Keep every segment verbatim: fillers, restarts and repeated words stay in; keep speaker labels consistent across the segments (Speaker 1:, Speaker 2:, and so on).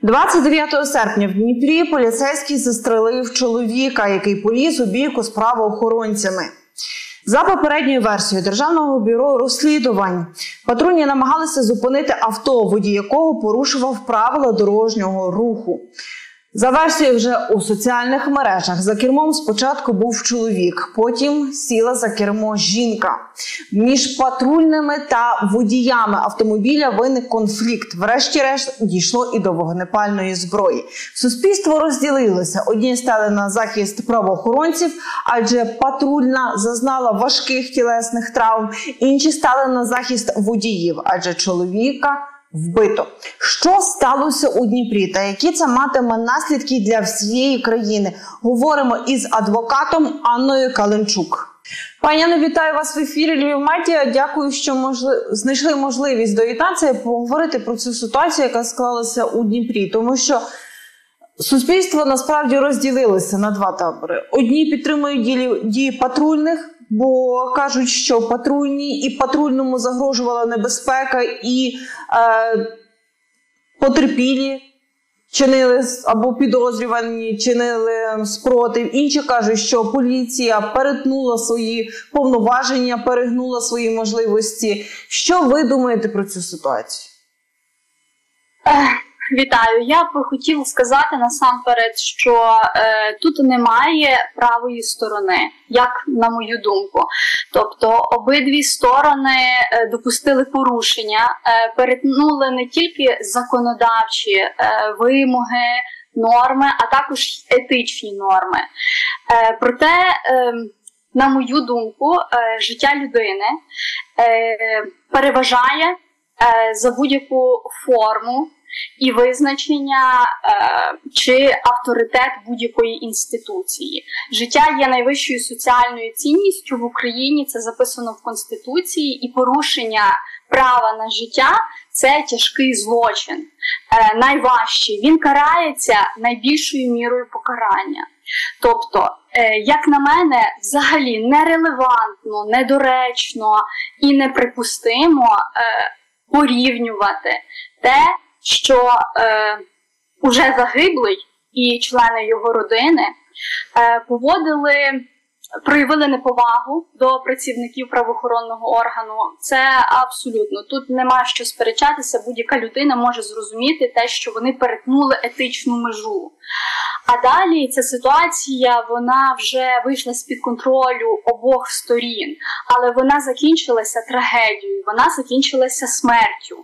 Speaker 1: двадцять дев'ятого серпня в Дніпрі поліцейський застрелив чоловіка, який поліз у бійку з правоохоронцями. За попередньою версією Державного бюро розслідувань, патрульні намагалися зупинити авто, водій якого порушував правила дорожнього руху. За версією вже у соціальних мережах, за кермом спочатку був чоловік, потім сіла за кермо жінка. Між патрульними та водіями автомобіля виник конфлікт. Врешті-решт дійшло і до вогнепальної зброї. Суспільство розділилося. Одні стали на захист правоохоронців, адже патрульна зазнала важких тілесних травм. Інші стали на захист водіїв, адже чоловіка вбито. Що сталося у Дніпрі та які це матиме наслідки для всієї країни? Говоримо із адвокатом Анною Каленчук. Пані Анно, вітаю вас в ефірі Львів Медіа. Дякую, що можли... знайшли можливість доєднатися і поговорити про цю ситуацію, яка склалася у Дніпрі. Тому що суспільство насправді розділилося на два табори. Одні підтримують дії, дії патрульних, бо кажуть, що патрульні і патрульному загрожувала небезпека, і е, потерпілі чинили або підозрювані чинили спротив. Інші кажуть, що поліція перетнула свої повноваження, перегнула свої можливості. Що ви думаєте про цю ситуацію?
Speaker 2: Вітаю. Я б хотіла сказати насамперед, що е, тут немає правої сторони, як на мою думку. Тобто обидві сторони е, допустили порушення, е, перетнули не тільки законодавчі е, вимоги, норми, а також етичні норми. Е, проте, е, на мою думку, е, життя людини е, переважає е, за будь-яку форму і визначення е, чи авторитет будь-якої інституції. Життя є найвищою соціальною цінністю в Україні, це записано в Конституції, і порушення права на життя – це тяжкий злочин, е, найважчий. Він карається найбільшою мірою покарання. Тобто, е, як на мене, взагалі нерелевантно, недоречно і неприпустимо е, порівнювати те, що е, уже загиблий і члени його родини е, поводили, проявили неповагу до працівників правоохоронного органу. Це абсолютно. Тут нема що сперечатися, будь-яка людина може зрозуміти те, що вони перетнули етичну межу. А далі ця ситуація, вона вже вийшла з-під контролю обох сторін, але вона закінчилася трагедією, вона закінчилася смертю.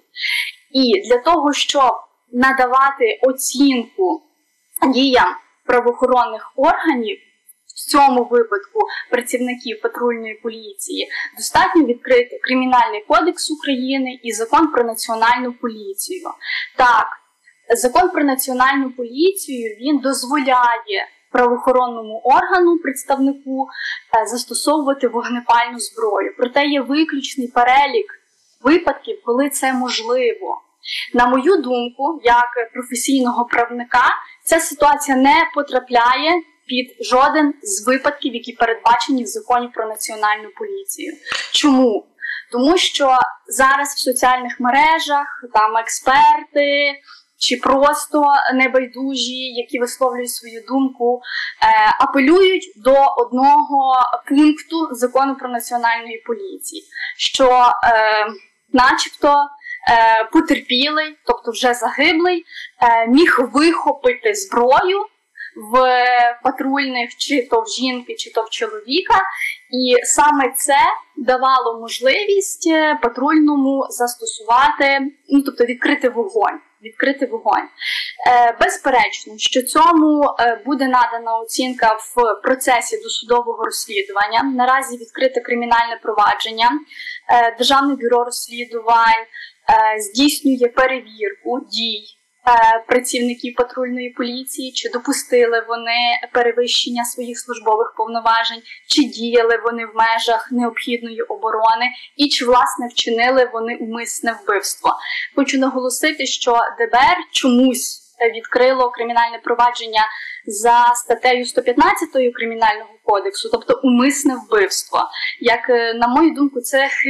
Speaker 2: І для того, щоб надавати оцінку діям правоохоронних органів, в цьому випадку працівників патрульної поліції, достатньо відкрити Кримінальний кодекс України і Закон про національну поліцію. Так, Закон про національну поліцію, він дозволяє правоохоронному органу, представнику, застосовувати вогнепальну зброю. Проте є виключний перелік випадків, коли це можливо. На мою думку, як професійного правника, ця ситуація не потрапляє під жоден з випадків, які передбачені в Законі про національну поліцію. Чому? Тому що зараз в соціальних мережах там експерти чи просто небайдужі, які висловлюють свою думку, е, апелюють до одного пункту Закону про національну поліцію, що е, начебто е, потерпілий, тобто вже загиблий, е, міг вихопити зброю в патрульних, чи то в жінки, чи то в чоловіка, і саме це давало можливість патрульному застосувати, ну, тобто відкрити вогонь. Відкрити вогонь. Е, безперечно, що цьому е, буде надана оцінка в процесі досудового розслідування. Наразі відкрите кримінальне провадження. Е, Державне бюро розслідувань е, здійснює перевірку дій е, працівників патрульної поліції, чи допустили вони перевищення своїх службових повноважень, чи діяли вони в межах необхідної оборони, і чи, власне, вчинили вони умисне вбивство. Хочу наголосити, що ДБР чомусь відкрило кримінальне провадження за статтею сто п'ятнадцять Кримінального кодексу, тобто умисне вбивство. Як, на мою думку, це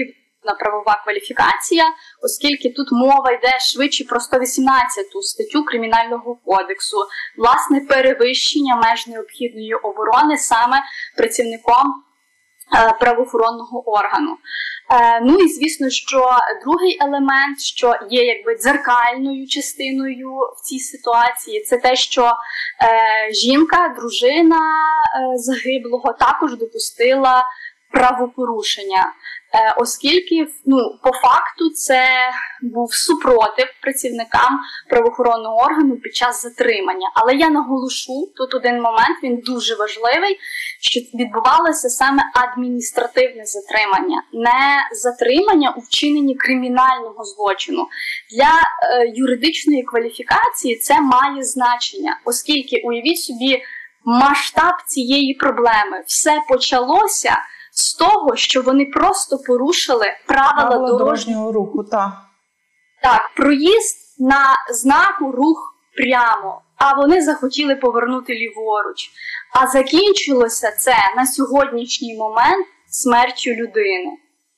Speaker 2: відсутна правова кваліфікація, оскільки тут мова йде швидше про сто вісімнадцяту статтю Кримінального кодексу, власне, перевищення меж необхідної оборони саме працівником правоохоронного органу. Ну і звісно, що другий елемент, що є якби дзеркальною частиною в цій ситуації, це те, що е, жінка, дружина е, загиблого також допустила правопорушення, е, оскільки ну, по факту це був супротив працівникам правоохоронного органу під час затримання. Але я наголошу, тут один момент, він дуже важливий, що відбувалося саме адміністративне затримання, не затримання у вчиненні кримінального злочину. Для е, юридичної кваліфікації це має значення, оскільки, уявіть собі, масштаб цієї проблеми. Все почалося з того, що вони просто порушили правила, правила дорожнього,
Speaker 1: дорожнього руху. Так.
Speaker 2: Так, проїзд на знаку рух прямо, а вони захотіли повернути ліворуч. А закінчилося це на сьогоднішній момент смертю людини.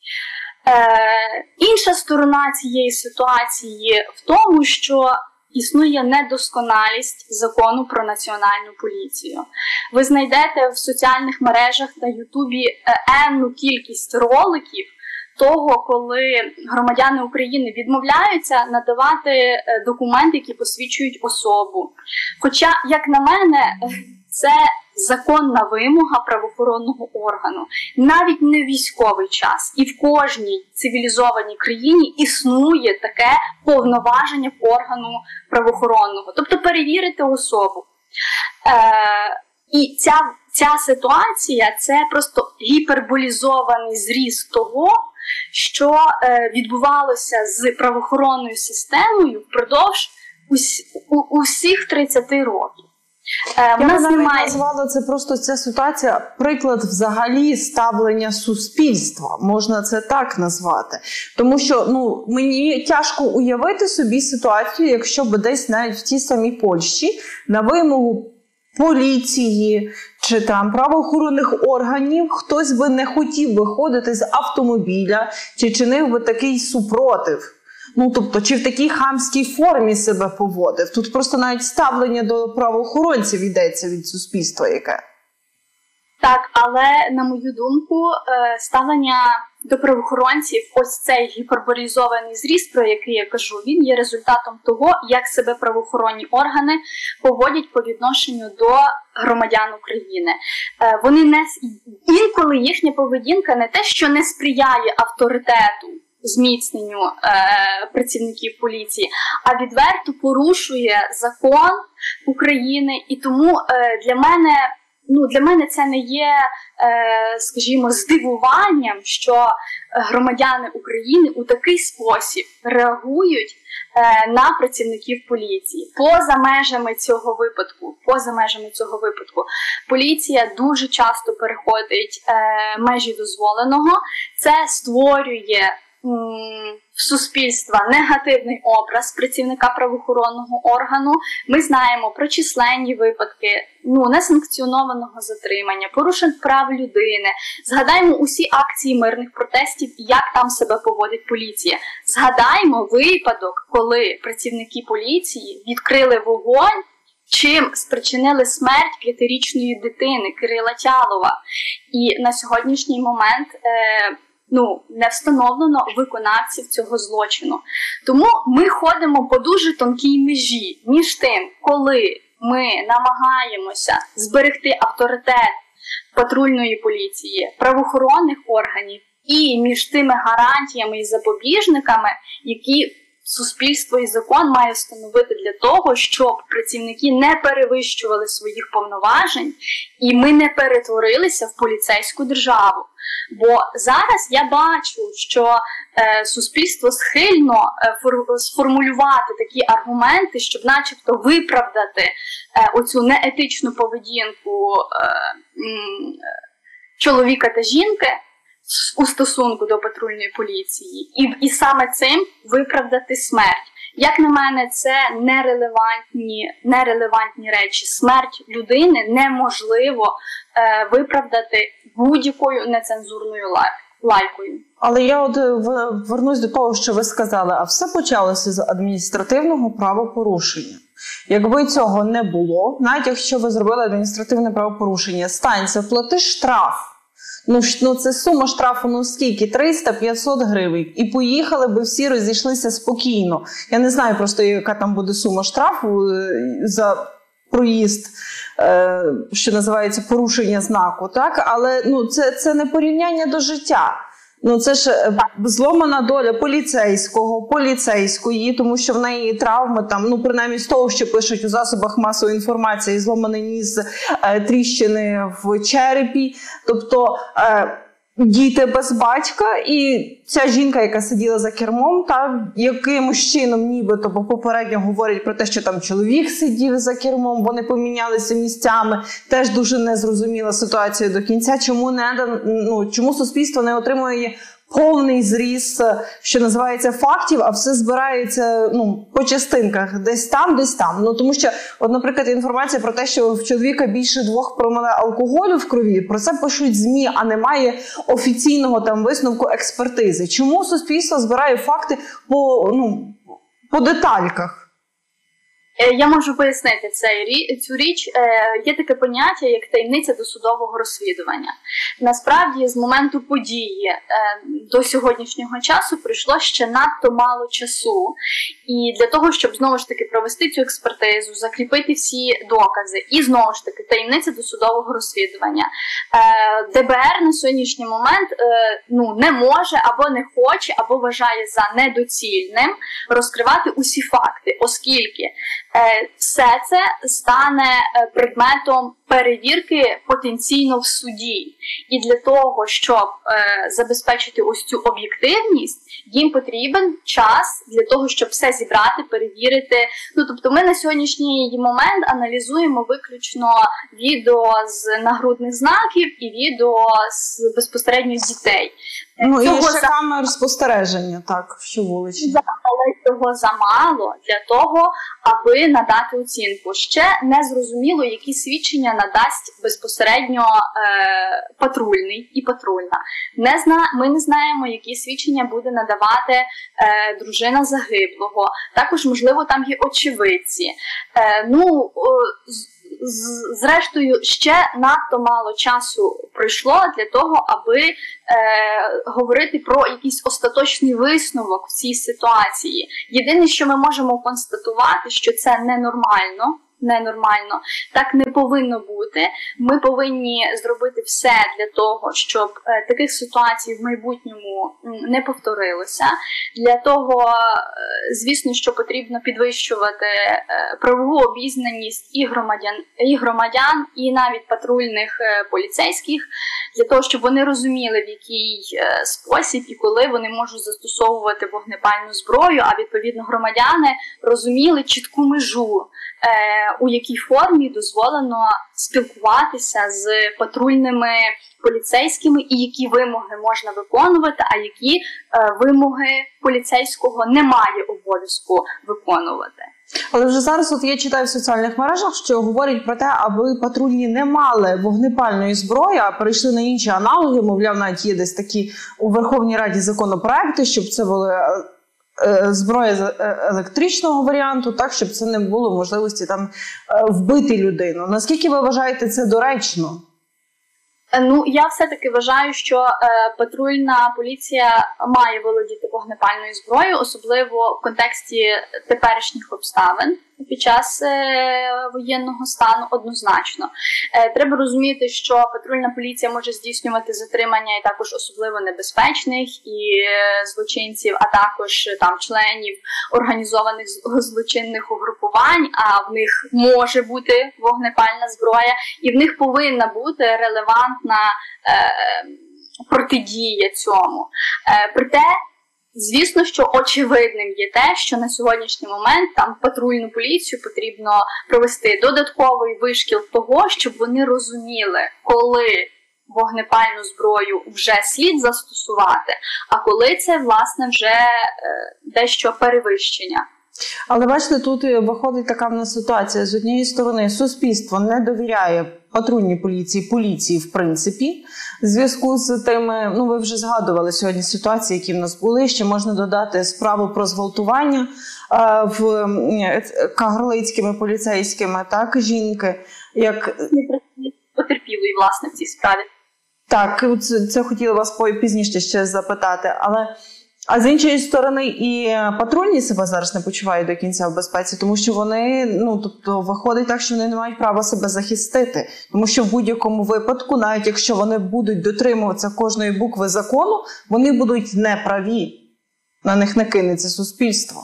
Speaker 2: Е, інша сторона цієї ситуації в тому, що існує недосконалість закону про національну поліцію. Ви знайдете в соціальних мережах та Ютубі енну кількість роликів того, коли громадяни України відмовляються надавати документи, які посвідчують особу. Хоча, як на мене, це законна вимога правоохоронного органу. Навіть не військовий час. І в кожній цивілізованій країні існує таке повноваження органу правоохоронного. Тобто перевірити особу. Е, і ця, ця ситуація – це просто гіперболізований зріз того, що е, відбувалося з правоохоронною системою впродовж ус, у, усіх тридцяти років.
Speaker 1: Я б навіть немає... назвала це просто ця ситуація приклад взагалі ставлення суспільства. Можна це так назвати. Тому що ну, мені тяжко уявити собі ситуацію, якщо б десь навіть в тій самій Польщі на вимогу поліції чи там правоохоронних органів хтось би не хотів виходити з автомобіля чи чинив би такий супротив. Ну, тобто, чи в такій хамській формі себе поводив. Тут просто навіть ставлення до правоохоронців йдеться від суспільства яке.
Speaker 2: Так, але, на мою думку, ставлення до правоохоронців, ось цей гіперболізований зріст, про який я кажу, він є результатом того, як себе правоохоронні органи поводять по відношенню до громадян України. Вони не... Інколи їхня поведінка не те, що не сприяє авторитету, зміцненню е, працівників поліції, а відверто порушує закон України. І тому е, для мене, ну, для мене це не є, е, скажімо, здивуванням, що громадяни України у такий спосіб реагують е, на працівників поліції. Поза межами цього випадку, поза межами цього випадку, поліція дуже часто переходить е, межі дозволеного. Це створює в суспільства негативний образ працівника правоохоронного органу. Ми знаємо про численні випадки ну, несанкціонованого затримання, порушень прав людини. Згадаємо усі акції мирних протестів і як там себе поводить поліція. Згадаємо випадок, коли працівники поліції відкрили вогонь, чим спричинили смерть п'ятирічної дитини Кирила Тялова. І на сьогоднішній момент е- Ну, не встановлено виконавців цього злочину. Тому ми ходимо по дуже тонкій межі між тим, коли ми намагаємося зберегти авторитет патрульної поліції, правоохоронних органів і між тими гарантіями і запобіжниками, які суспільство і закон має встановити для того, щоб працівники не перевищували своїх повноважень і ми не перетворилися в поліцейську державу. Бо зараз я бачу, що е, суспільство схильно е, фор, сформулювати такі аргументи, щоб начебто виправдати е, оцю неетичну поведінку е, м, чоловіка та жінки у стосунку до патрульної поліції. І, і саме цим виправдати смерть. Як на мене, це нерелевантні, нерелевантні речі. Смерть людини неможливо е, виправдати будь-якою нецензурною лайкою. лайкою.
Speaker 1: Але я от вернусь до того, що ви сказали, а все почалося з адміністративного правопорушення. Якби цього не було, навіть якщо ви зробили адміністративне правопорушення, станція, плати штраф. Ну, ну це сума штрафу, ну скільки? триста-п'ятсот гривень. І поїхали би всі, розійшлися спокійно. Я не знаю просто, яка там буде сума штрафу за проїзд, що називається порушення знаку, так? Але ну, це, це не порівняння до життя. Ну, це ж зломана доля поліцейського, поліцейської, тому що в неї травми, там, ну, принаймні з того, що пишуть у засобах масової інформації, зломаний ніс, е, тріщини в черепі, тобто е, діти без батька, і ця жінка, яка сиділа за кермом, та якимось чином нібито попередньо говорять про те, що там чоловік сидів за кермом, вони помінялися місцями, теж дуже незрозуміла ситуація до кінця, чому, не, ну, чому суспільство не отримує повний зріз, що називається, фактів, а все збирається, ну, по частинках, десь там, десь там. Ну, тому що, от, наприклад, інформація про те, що в чоловіка більше двох проміле алкоголю в крові, про це пишуть ЗМІ, а немає офіційного там висновку експертизи. Чому суспільство збирає факти по, ну, по детальках?
Speaker 2: Я можу пояснити цю річ. Є таке поняття, як таємниця досудового розслідування. Насправді, з моменту події до сьогоднішнього часу пройшло ще надто мало часу. І для того, щоб знову ж таки провести цю експертизу, закріпити всі докази і знову ж таки таємниця досудового розслідування, ДБР на сьогоднішній момент ну, не може або не хоче, або вважає за недоцільним розкривати усі факти, оскільки все це стане предметом перевірки потенційно в суді. І для того, щоб е, забезпечити ось цю об'єктивність, їм потрібен час для того, щоб все зібрати, перевірити. Ну, тобто ми на сьогоднішній момент аналізуємо виключно відео з нагрудних знаків і відео з безпосередньо дітей.
Speaker 1: Ну,
Speaker 2: цього
Speaker 1: і ще
Speaker 2: за...
Speaker 1: камер спостереження, так, що вуличні.
Speaker 2: Але цього замало для того, аби надати оцінку. Ще не зрозуміло, які свідчення надасть безпосередньо е, патрульний і патрульна. Не зна... Ми не знаємо, які свідчення буде надавати е, дружина загиблого. Також, можливо, там є очевидці. Е, ну, зрештою, ще надто мало часу пройшло для того, аби е, говорити про якийсь остаточний висновок в цій ситуації. Єдине, що ми можемо констатувати, що це ненормально, ненормально, так не повинно бути. Ми повинні зробити все для того, щоб е, таких ситуацій в майбутньому не повторилося. Для того, е, звісно, що потрібно підвищувати е, правову обізнаність і громадян, і громадян, і навіть патрульних е, поліцейських, для того, щоб вони розуміли, в який е, спосіб і коли вони можуть застосовувати вогнепальну зброю, а відповідно громадяни розуміли чітку межу, е, у якій формі дозволено спілкуватися з патрульними поліцейськими і які вимоги можна виконувати, а які е, вимоги поліцейського немає обов'язку виконувати.
Speaker 1: Але вже зараз от я читаю в соціальних мережах, що говорять про те, аби патрульні не мали вогнепальної зброї, а перейшли на інші аналоги, мовляв, навіть є десь такі у Верховній Раді законопроекти, щоб це були зброя з електричного варіанту, так, щоб це не було можливості там вбити людину. Наскільки ви вважаєте це доречно?
Speaker 2: Ну, я все-таки вважаю, що е, патрульна поліція має володіти вогнепальною зброєю, особливо в контексті теперішніх обставин під час е, воєнного стану однозначно. Е, треба розуміти, що патрульна поліція може здійснювати затримання і також особливо небезпечних і е, злочинців, а також е, там членів організованих злочинних угрупувань, а в них може бути вогнепальна зброя, і в них повинна бути релевантна е, протидія цьому. Е, проте, звісно, що очевидним є те, що на сьогоднішній момент там патрульну поліцію потрібно провести додатковий вишкіл того, щоб вони розуміли, коли вогнепальну зброю вже слід застосувати, а коли це, власне, вже е, дещо перевищення.
Speaker 1: Але бачите, тут виходить така в нас ситуація. З однієї сторони, суспільство не довіряє патрульній поліції, поліції в принципі. В зв'язку з тими, ну ви вже згадували сьогодні ситуації, які в нас були. Ще можна додати справу про зґвалтування е, в кагарлицькими поліцейськими, так, жінки. Як...
Speaker 2: Потерпілої, власне, в цій справі.
Speaker 1: Так, це, це хотіла вас пізніше ще запитати, але... А з іншої сторони, і патрульні себе зараз не почувають до кінця в безпеці, тому що вони, ну, тобто, виходить так, що вони не мають права себе захистити. Тому що в будь-якому випадку, навіть якщо вони будуть дотримуватися кожної букви закону, вони будуть неправі. На них не кинеться суспільство.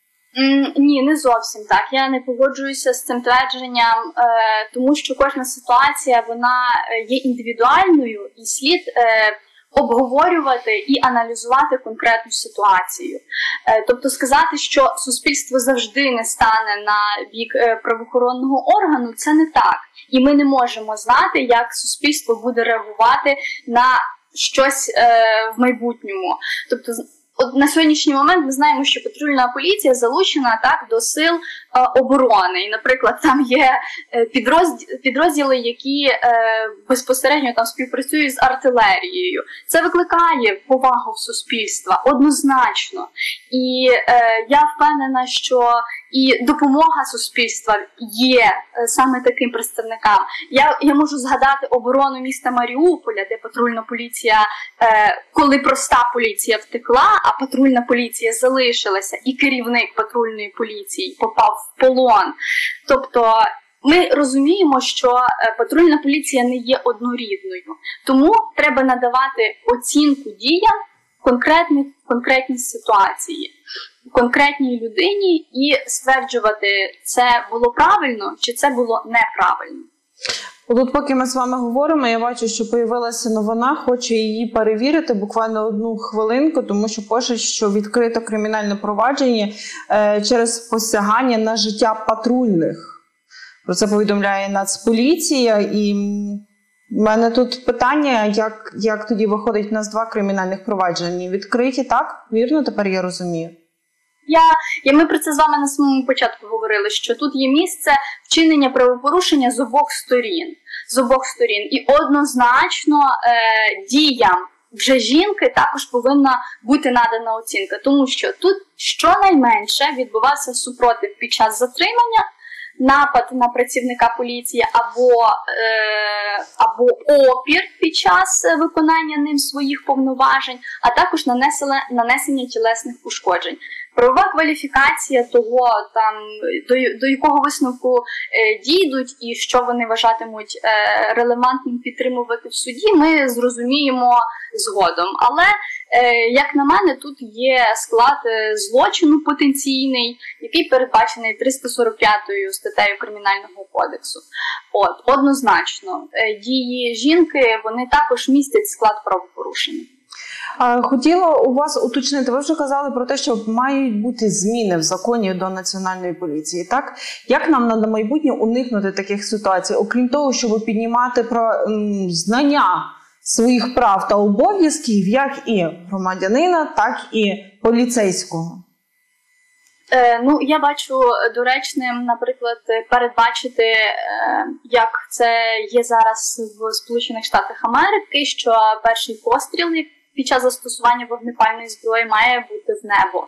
Speaker 2: Mm, ні, не зовсім так. Я не погоджуюся з цим твердженням, е, тому що кожна ситуація, вона є індивідуальною і слід... Е, обговорювати і аналізувати конкретну ситуацію. Тобто сказати, що суспільство завжди не стане на бік правоохоронного органу, це не так. І ми не можемо знати, як суспільство буде реагувати на щось в майбутньому. Тобто от на сьогоднішній момент ми знаємо, що патрульна поліція залучена так до сил е, оборони. І, наприклад, там є підрозділи, підрозділи які е, безпосередньо там співпрацюють з артилерією. Це викликає повагу в суспільства однозначно. І е, я впевнена, що і допомога суспільства є е, саме таким представникам. Я, я можу згадати оборону міста Маріуполя, де патрульна поліція, е, коли проста поліція втекла, а патрульна поліція залишилася, і керівник патрульної поліції попав в полон. Тобто ми розуміємо, що патрульна поліція не є однорідною. Тому треба надавати оцінку діям конкретних, конкретній ситуації, конкретній людині і стверджувати, це було правильно чи це було неправильно.
Speaker 1: Тут, поки ми з вами говоримо, я бачу, що з'явилася новина, хочу її перевірити буквально одну хвилинку, тому що пишуть, що відкрито кримінальне провадження е, через посягання на життя патрульних. Про це повідомляє Нацполіція. І в мене тут питання, як, як тоді виходить в нас два кримінальних провадження. Відкриті, так? Вірно, тепер я розумію.
Speaker 2: Я, я, ми про це з вами на самому початку говорили, що тут є місце вчинення правопорушення з обох сторін. З обох сторін. І однозначно е, діям вже жінки також повинна бути надана оцінка. Тому що тут щонайменше відбувався супротив під час затримання, напад на працівника поліції або, е, або опір під час виконання ним своїх повноважень, а також нанесення, нанесення тілесних ушкоджень. Правова кваліфікація того, там, до, до якого висновку е, дійдуть і що вони вважатимуть е, релевантним підтримувати в суді, ми зрозуміємо згодом. Але, е, як на мене, тут є склад злочину потенційний, який передбачений триста сорок п'ятою статтею Кримінального кодексу. От, однозначно, е, дії жінки, вони також містять склад правопорушення.
Speaker 1: Хотіла у вас уточнити, ви вже казали про те, що мають бути зміни в законі до Національної поліції, так? Як нам на майбутнє уникнути таких ситуацій, окрім того, щоб піднімати про м, знання своїх прав та обов'язків, як і громадянина, так і поліцейського?
Speaker 2: Е, ну, я бачу доречним, наприклад, передбачити, е, як це є зараз в Сполучених Штатах Америки, що перший постріл під час застосування вогнепальної зброї має бути в небо.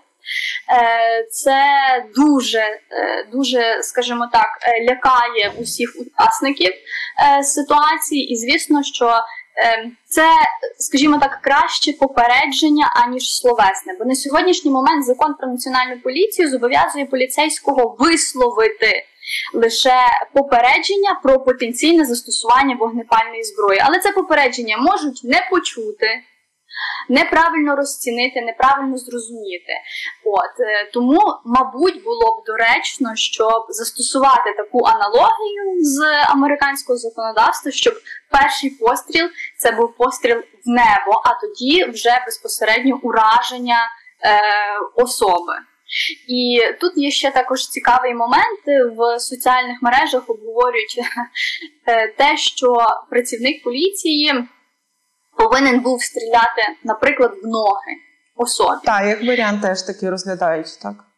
Speaker 2: Це дуже, дуже, скажімо так, лякає усіх учасників ситуації, і звісно, що це, скажімо так, краще попередження, аніж словесне. Бо на сьогоднішній момент Закон про національну поліцію зобов'язує поліцейського висловити лише попередження про потенційне застосування вогнепальної зброї. Але це попередження можуть не почути, неправильно розцінити, неправильно зрозуміти. От, тому, мабуть, було б доречно, щоб застосувати таку аналогію з американського законодавства, щоб перший постріл – це був постріл в небо, а тоді вже безпосередньо ураження е, особи. І тут є ще також цікавий момент. В соціальних мережах обговорюють те, що працівник поліції повинен був стріляти, наприклад, в ноги особі.
Speaker 1: Так, як варіант теж таки розглядають, так?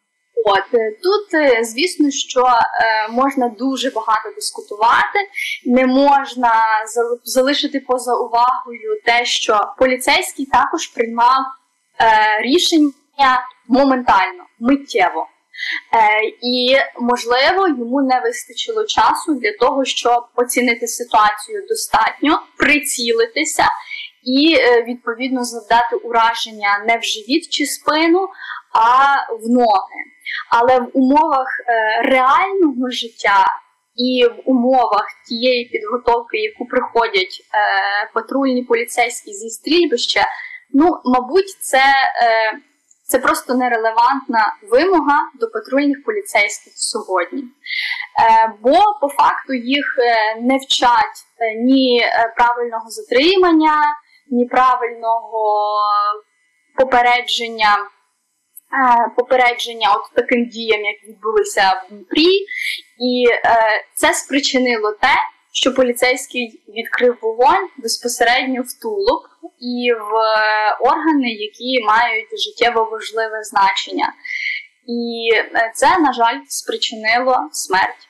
Speaker 2: От тут, звісно, що е, можна дуже багато дискутувати, не можна залишити поза увагою те, що поліцейський також приймав е, рішення моментально, миттєво. Е, і, можливо, йому не вистачило часу для того, щоб оцінити ситуацію достатньо, прицілитися і, е, відповідно, завдати ураження не в живіт чи спину, а в ноги. Але в умовах е, реального життя і в умовах тієї підготовки, яку проходять е, патрульні поліцейські зі стрільбища, ну, мабуть, це, е, це просто нерелевантна вимога до патрульних поліцейських сьогодні. Е, бо, по факту, їх е, не вчать е, ні правильного затримання, ні правильного попередження попередження от таким діям, як відбулися в Дніпрі, і е, це спричинило те, що поліцейський відкрив вогонь безпосередньо в тулуб і в е, органи, які мають життєво важливе значення. І е, це, на жаль, спричинило смерть.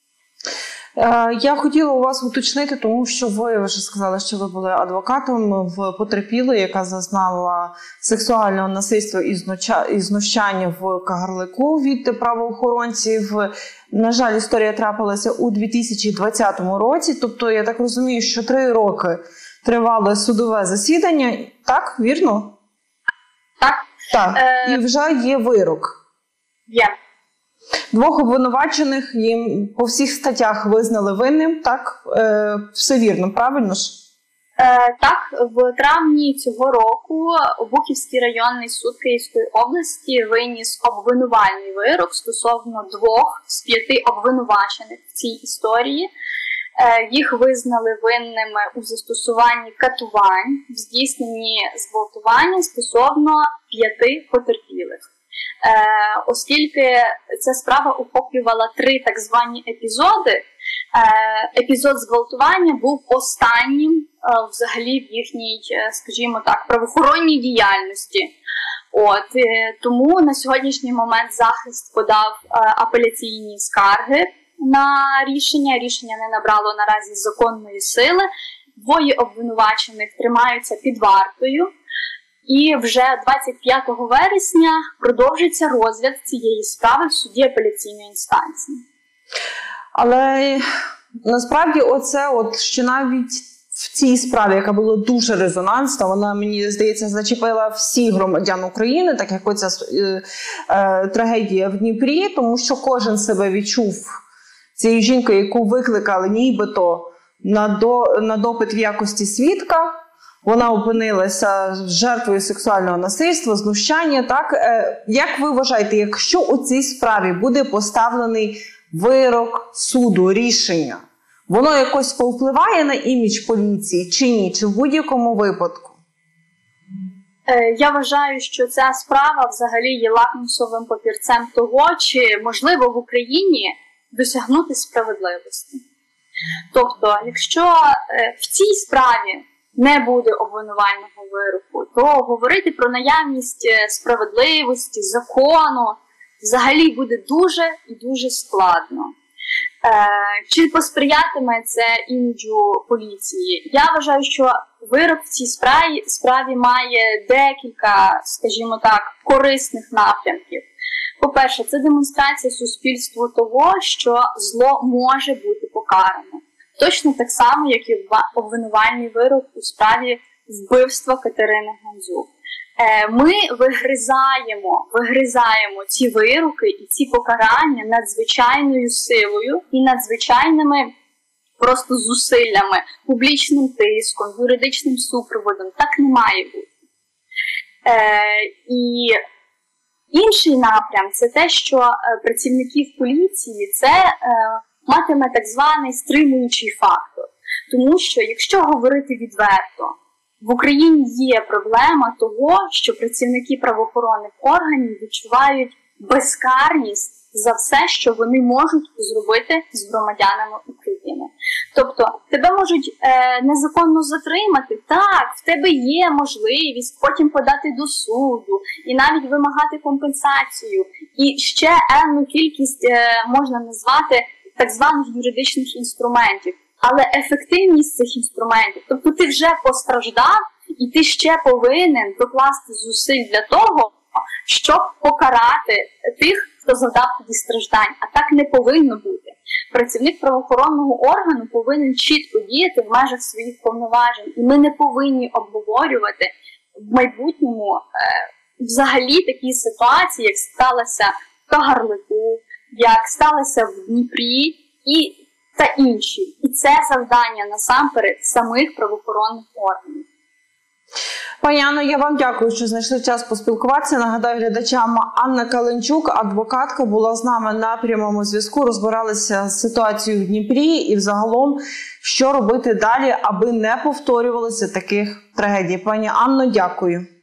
Speaker 1: Я хотіла у вас уточнити, тому що ви вже сказали, що ви були адвокатом в потерпілої, яка зазнала сексуального насильства і знущання в Кагарлику від правоохоронців. На жаль, історія трапилася у дві тисячі двадцятому році, тобто я так розумію, що три роки тривало судове засідання, так, вірно?
Speaker 2: Так.
Speaker 1: Так, е... і вже є вирок.
Speaker 2: Є.
Speaker 1: Двох обвинувачених їм по всіх статтях визнали винним, так? Е, все вірно, правильно ж?
Speaker 2: Е, так, в травні цього року Обухівський районний суд Київської області виніс обвинувальний вирок стосовно двох з п'яти обвинувачених в цій історії. Е, їх визнали винними у застосуванні катувань, в здійсненні зґвалтування стосовно п'яти потерпілих. Е, оскільки ця справа охоплювала три так звані епізоди, е, епізод зґвалтування був останнім е, взагалі в їхній, скажімо так, правоохоронній діяльності. От, е, тому на сьогоднішній момент захист подав е, апеляційні скарги на рішення. Рішення не набрало наразі законної сили. Двоє обвинувачених тримаються під вартою. І вже двадцять п'ятого вересня продовжиться розгляд цієї справи в суді апеляційної інстанції.
Speaker 1: Але насправді оце, от, що навіть в цій справі, яка була дуже резонансна, вона, мені здається, зачепила всіх громадян України, так як оця е, е, трагедія в Дніпрі, тому що кожен себе відчув цією жінкою, яку викликали нібито на, до, на допит в якості свідка. Вона опинилася жертвою сексуального насильства, знущання. Так? Як ви вважаєте, якщо у цій справі буде поставлений вирок суду, рішення, воно якось повпливає на імідж поліції чи ні? Чи в будь-якому випадку?
Speaker 2: Я вважаю, що ця справа взагалі є лакмусовим папірцем того, чи можливо в Україні досягнути справедливості. Тобто, якщо в цій справі не буде обвинувального вироку, то говорити про наявність справедливості, закону взагалі буде дуже і дуже складно. Е, чи посприятиме це іміджу поліції? Я вважаю, що вирок в цій справі, справі має декілька, скажімо так, корисних напрямків. По-перше, це демонстрація суспільству того, що зло може бути покарано. Точно так само, як і обвинувальний вирок у справі вбивства Катерини Гандзюк. Ми вигризаємо, вигризаємо ці вироки і ці покарання надзвичайною силою і надзвичайними просто зусиллями, публічним тиском, юридичним супроводом. Так не має бути. І інший напрям – це те, що працівників поліції – це матиме так званий стримуючий фактор. Тому що, якщо говорити відверто, в Україні є проблема того, що працівники правоохоронних органів відчувають безкарність за все, що вони можуть зробити з громадянами України. Тобто тебе можуть е, незаконно затримати, так, в тебе є можливість потім подати до суду і навіть вимагати компенсацію. І ще енну кількість е, можна назвати так званих юридичних інструментів. Але ефективність цих інструментів, тобто ти вже постраждав, і ти ще повинен докласти зусиль для того, щоб покарати тих, хто завдав тобі страждань. А так не повинно бути. Працівник правоохоронного органу повинен чітко діяти в межах своїх повноважень. І ми не повинні обговорювати в майбутньому е, взагалі такі ситуації, як сталося в Кагарлику, як сталося в Дніпрі і та інші. І це завдання насамперед самих правоохоронних органів.
Speaker 1: Пані Анно, я вам дякую, що знайшли час поспілкуватися. Нагадаю глядачам, Анна Каленчук, адвокатка, була з нами на прямому зв'язку. Розбиралися з ситуацією в Дніпрі і взагалом, що робити далі, аби не повторювалося таких трагедій. Пані Анно, дякую.